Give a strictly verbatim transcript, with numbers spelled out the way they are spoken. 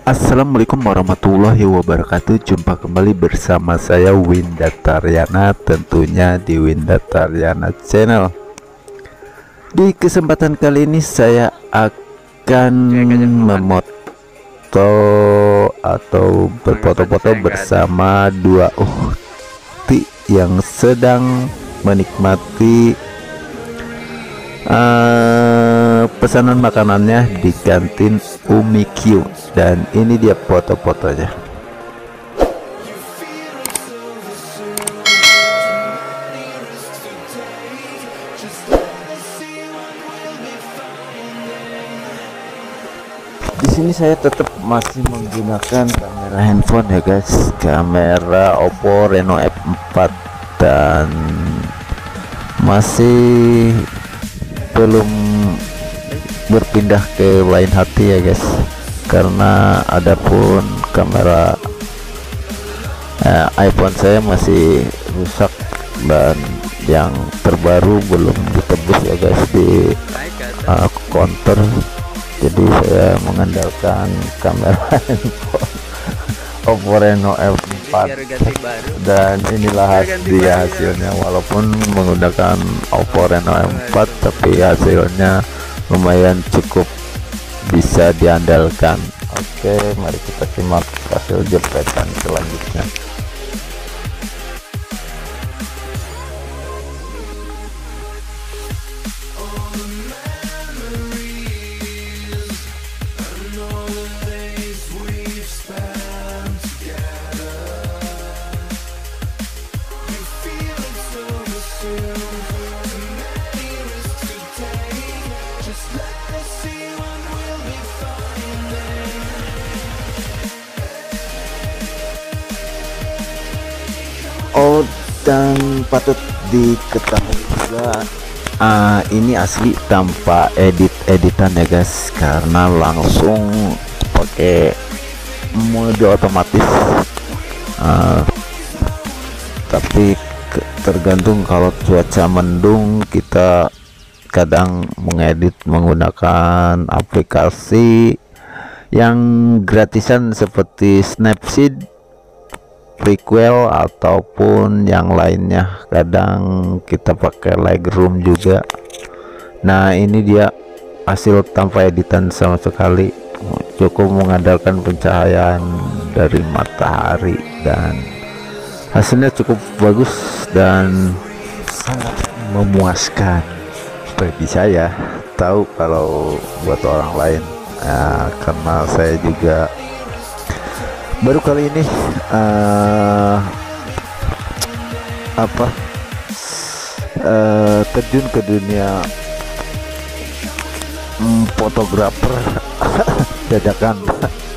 Assalamualaikum warahmatullahi wabarakatuh. Jumpa kembali bersama saya Winda Taryana, tentunya di Winda Taryana Channel. Di kesempatan kali ini saya akan memoto atau berfoto-foto bersama dua ukti yang sedang menikmati uh, pesanan makanannya di kantin Umi Q, dan ini dia foto-fotonya. Di sini saya tetap masih menggunakan kamera handphone ya guys, kamera Oppo Reno F empat, dan masih belum berpindah ke lain hati ya guys, karena adapun kamera eh, iPhone saya masih rusak dan yang terbaru belum ditebus ya guys di uh, counter. Jadi saya mengandalkan kamera handphone Oppo Reno F empat, dan inilah dia hasilnya. Walaupun menggunakan Oppo Reno F empat, tapi hasilnya lumayan cukup bisa diandalkan. Oke, mari kita simak hasil jepretan selanjutnya. Oh, dan patut diketahui juga, uh, ini asli tanpa edit-editan ya guys, karena langsung pakai mode otomatis. Uh, tapi ke- tergantung, kalau cuaca mendung kita kadang mengedit menggunakan aplikasi yang gratisan seperti Snapseed, Prequel, ataupun yang lainnya. Kadang kita pakai Lightroom juga. Nah, ini dia hasil tanpa editan sama sekali, cukup mengandalkan pencahayaan dari matahari, dan hasilnya cukup bagus dan sangat memuaskan bagi saya. Tahu kalau buat orang lain ya, karena saya juga baru kali ini uh, apa uh, terjun ke dunia mm, fotografer dadakan.